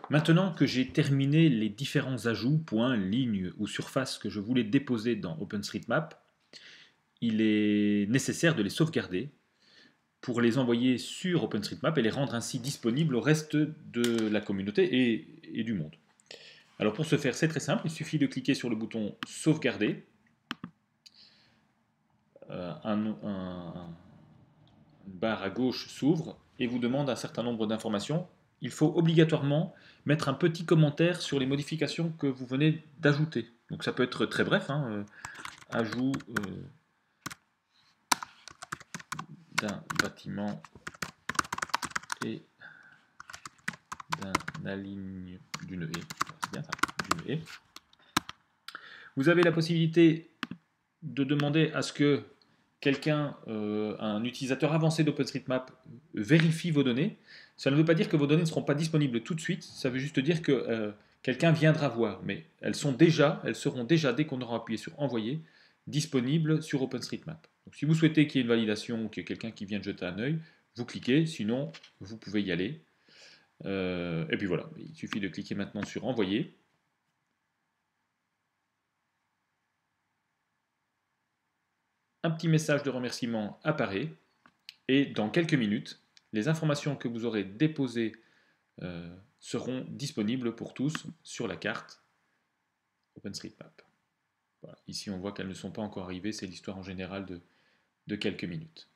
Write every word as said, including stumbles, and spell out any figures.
Maintenant que j'ai terminé les différents ajouts, points, lignes ou surfaces que je voulais déposer dans OpenStreetMap, il est nécessaire de les sauvegarder pour les envoyer sur OpenStreetMap et les rendre ainsi disponibles au reste de la communauté et, et du monde. Alors pour ce faire, c'est très simple, il suffit de cliquer sur le bouton sauvegarder. Euh, un, un, une barre à gauche s'ouvre et vous demande un certain nombre d'informations. Il faut obligatoirement mettre un petit commentaire sur les modifications que vous venez d'ajouter. Donc ça peut être très bref, hein, euh, ajout euh, d'un bâtiment et d'un aligne d'une haie. C'est bien ça, d'une haie. Vous avez la possibilité de demander à ce que quelqu'un, euh, un utilisateur avancé d'OpenStreetMap, vérifie vos données. Ça ne veut pas dire que vos données ne seront pas disponibles tout de suite, ça veut juste dire que euh, quelqu'un viendra voir, mais elles sont déjà, elles seront déjà, dès qu'on aura appuyé sur envoyer, disponibles sur OpenStreetMap. Donc, si vous souhaitez qu'il y ait une validation ou qu'il y ait quelqu'un qui vienne jeter un œil, vous cliquez, sinon vous pouvez y aller. Euh, et puis voilà, il suffit de cliquer maintenant sur envoyer. Un petit message de remerciement apparaît et dans quelques minutes, les informations que vous aurez déposées euh, seront disponibles pour tous sur la carte OpenStreetMap. Voilà. Ici, on voit qu'elles ne sont pas encore arrivées, c'est l'histoire en général de, de quelques minutes.